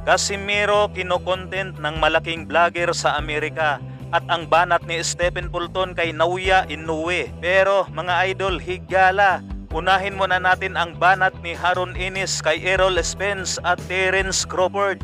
Casimiro kino-content ng malaking vlogger sa Amerika at ang banat ni Stephen Fulton kay Naoya Inoue. Pero mga idol, higala, unahin muna natin ang banat ni Haron Ines kay Errol Spence at Terence Crawford.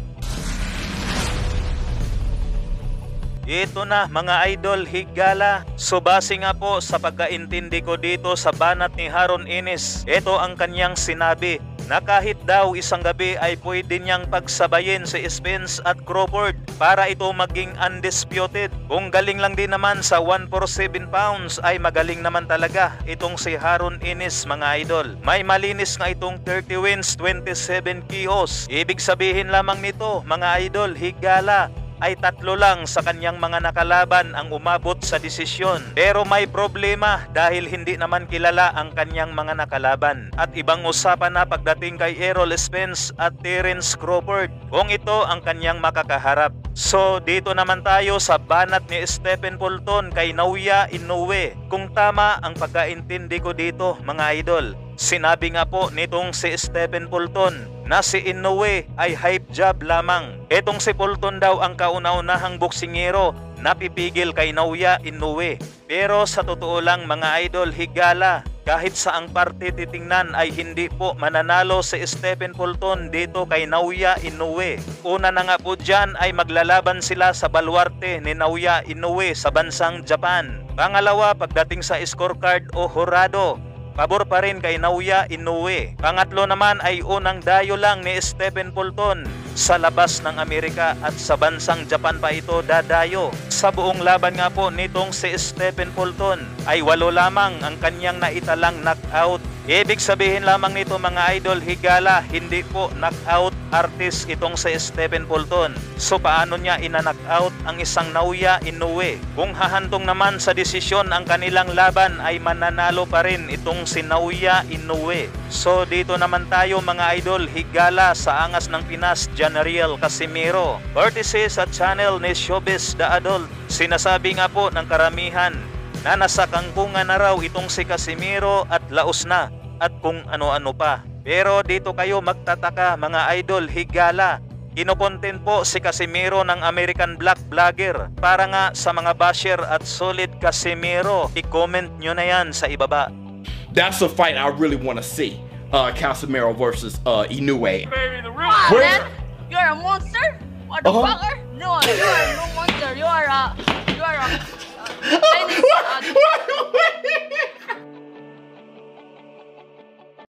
Ito na mga idol, higala. So base nga po sa pagkaintindi ko dito sa banat ni Haron Ines, ito ang kanyang sinabi na kahit daw isang gabi ay pwede niyang pagsabayin si Spence at Crawford para ito maging undisputed. Kung galing lang din naman sa 147 pounds ay magaling naman talaga itong si Haron Ines mga idol. May malinis nga itong 30 wins, 27 KOs. Ibig sabihin lamang nito mga idol, higala, ay 3 lang sa kanyang mga nakalaban ang umabot sa desisyon. Pero may problema dahil hindi naman kilala ang kanyang mga nakalaban. At ibang usapan na pagdating kay Errol Spence at Terence Crawford kung ito ang kanyang makakaharap. So dito naman tayo sa banat ni Stephen Fulton kay Naoya Inoue. Kung tama ang pagkaintindi ko dito mga idol, sinabi nga po nitong si Stephen Fulton na si Inoue ay hype job lamang. Etong si Fulton daw ang kauna-unahang boksingero na pipigil kay Naoya Inoue. Pero sa totoo lang mga idol, higala, kahit saang parte titingnan ay hindi po mananalo si Stephen Fulton dito kay Naoya Inoue. Una na nga po dyan ay maglalaban sila sa baluarte ni Naoya Inoue sa bansang Japan. Pangalawa, pagdating sa scorecard o hurado, pabor pa rin kay Naoya Inoue. Pangatlo naman ay unang dayo lang ni Stephen Fulton sa labas ng Amerika at sa bansang Japan pa ito dadayo. Sa buong laban nga po nitong si Stephen Fulton ay 8 lamang ang kanyang naitalang knockout. Ibig sabihin lamang nito mga idol, higala, hindi po knockout artist itong si Stephen Fulton. So paano niya ina-knockout ang isang Naoya Inoue? Kung hahantong naman sa desisyon ang kanilang laban ay mananalo pa rin itong si Naoya Inoue. So dito naman tayo mga idol, higala sa angas ng Pinas, Janariel Casimiro. Courtesy sa channel ni Showbiz The Adult. Sinasabi nga po ng karamihan na nasa kangkungan na raw itong si Casimiro at laos na at kung ano-ano pa. Pero dito kayo magtataka mga idol, higala, kinokontent po si Casimiro ng American Black Vlogger. Para nga sa mga basher at solid Casimiro, i-comment nyo na yan sa ibaba. That's a fight I really want to see. Casimiro versus Inoue. Wow, man, you're a monster? Motherfucker? No, you are no monster. You are a Chinese.